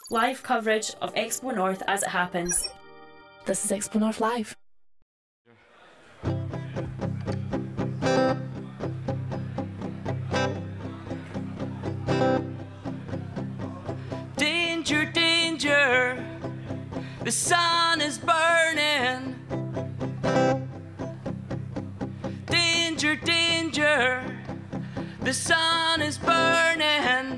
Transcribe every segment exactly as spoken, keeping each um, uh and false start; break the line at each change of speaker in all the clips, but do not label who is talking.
Live coverage of Expo North as it happens.
This is Expo North Live.
Danger, danger, the sun is burning. Danger, danger, the sun is burning.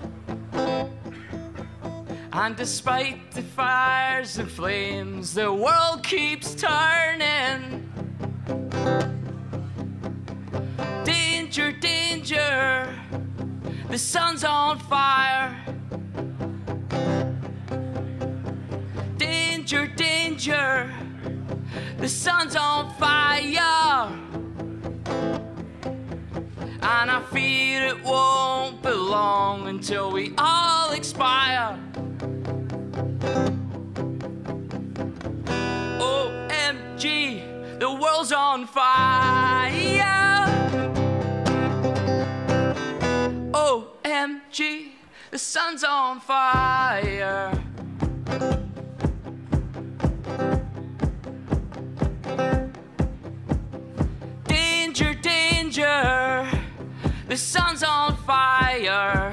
And despite the fires and flames, the world keeps turning. Danger, danger, the sun's on fire. Danger, danger, the sun's on fire. And I fear it won't be long until we all expire. O M G, the world's on fire. O M G, the sun's on fire. Danger, danger, the sun's on fire.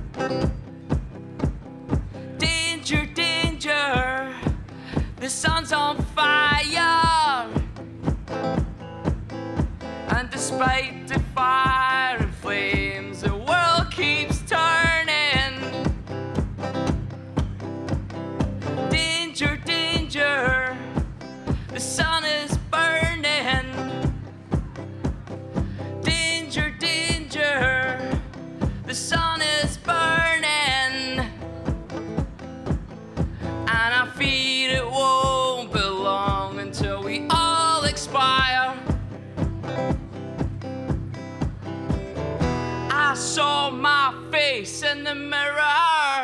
Danger, danger, the sun's on fire. And despite the fire and flames, the world keeps turning. Danger, danger, the sun is burning. Danger, danger, the sun is burning. And I fear it won't be long until we all expire. I saw my face in the mirror.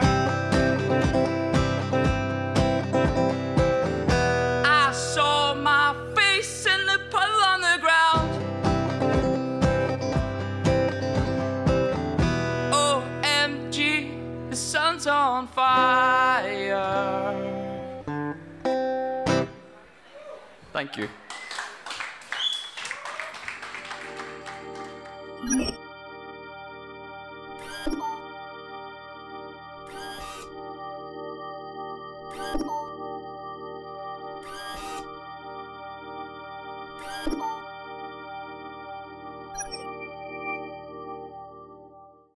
I saw my face in the puddle on the ground. O M G, the sun's on fire. Thank you.